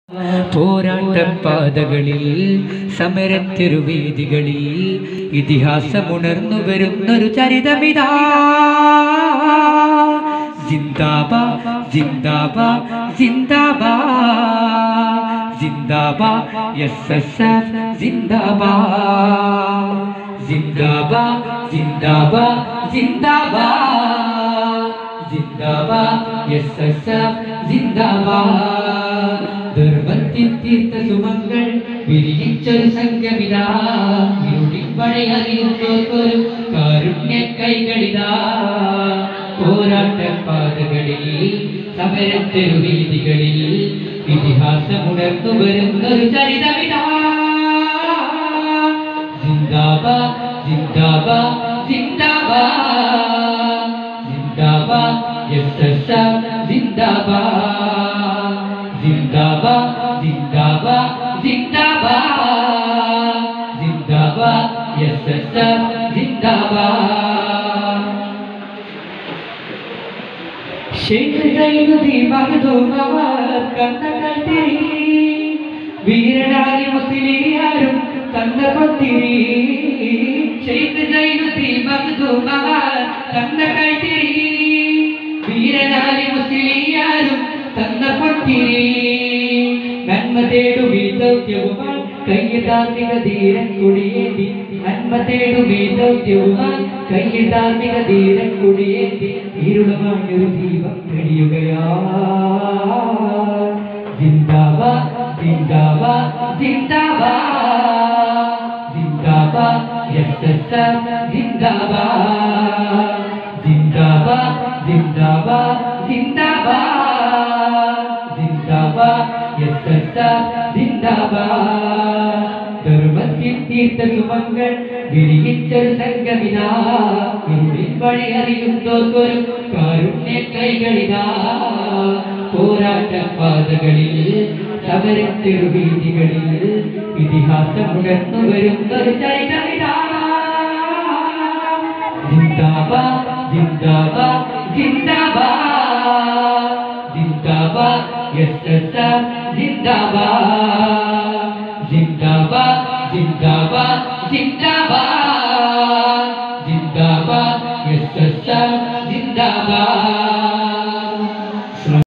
പോരാട്ടപ്പാതകളിൽ സമരത്തെരുവേദികളിൽ ഇതിഹാസമുണർന്നു വരുന്നൊരു ചരിതമിതാ. ജിന്ദാബാദ് ജിന്ദാബാദ് ജിന്ദാബാദ് ജിന്ദാബാദ് എസ്എസ്എഫ് ജിന്ദാബാദ് ജിന്ദാബാദ് ജിന്ദാബാദ് ജിന്ദാബാദ് ജിന്ദാബാദ് എസ്എസ്എഫ് ജിന്ദാബാദ്. ധർമ്മത്തിൻ തീർത്ത സുമങ്ങൾ വിരിയിച്ചൊരു സംഘമിതാ. ഇരുടിപ്പഴയറിയുന്നോർക്കൊരു കാരുണ്യ കൈകളിതാ. പോരാട്ടപ്പാതകളിൽ സമരത്തെരുവീതികളിൽ ഇതിഹാസമുണർന്നു വരുന്നൊരു ചരിതമിതാ. ജിന്ദാബാദ് ജിന്ദാബാദ് ജിന്ദാബാദ് ജിന്ദാബാദ് എസ്എസ്എഫ് ജിന്ദാബാദ് ജിന്ദാബാദ് ജിന്ദാബാദ് ജിന്ദാബാദ് ജിന്ദാബാദ് എസ്എസ്എഫ് ജിന്ദാബാദ്. ശൈഖ് സൈനുദ്ദീൻ മഖ്ദൂം അവർ കണ്ണകൾത്തിരി. വീരനാരി മുസ്ലിയാരും കണ്ണപത്തിരി. ശൈഖ് സൈനുദ്ദീൻ മഖ്ദൂം അവർ കണ്ണകൾത്തിരി. വീരനാരി മുസ്ലിയാരും കണ്ണപത്തിരി. നന്മ തേടുമീ ദൗത്യവുമായി കയ്യിൽ ധാർമ്മിക ധീരൻ കൊടിയേന്തി. നന്മ തേടുമീ ദൗത്യവുമായി കയ്യിൽ ധാർമ്മിക ധീരൻ കൊടിയേന്തി. ഇരുളമായൊരു ദീപം തെളിയുകയാ. ജിന്ദാബാദ് ജിന്ദാബാദ് ജിന്ദാബാദ് ജിന്ദാബാദ് എസ്എസ്എഫ് ജിന്ദാബാദ് ജിന്ദാബാദ് ജിന്ദാബാദ് ജിന്ദാബാദ് ജിന്ദാബാദ് എസ്എസ്എഫ് ജിന്ദാബാദ്. ധർമ്മത്തിൻ തീർത്ത സുമങ്ങൾ വിരിയിച്ചൊരു സംഘമിതാ. ഇരുളിൻ വഴി അറിയുന്നോർക്കൊരു കാരുണ്യ കൈകളിതാ. പോരാട്ടപ്പാതകളിൽ സമരത്തെരുവീതികളിൽ ഇതിഹാസമുണർന്നു വരുന്നൊരു ചരിതമിതാ. ജിന്ദാബാദ് ജിന്ദാബാദ് ജിന്ദാബാദ് ജിന്ദാബാദ് എസ്എസ്എഫ് ജിന്ദാബാദ് ജിന്ദാബാദ് ജിന്ദാബാദ് ജിന്ദാബാദ്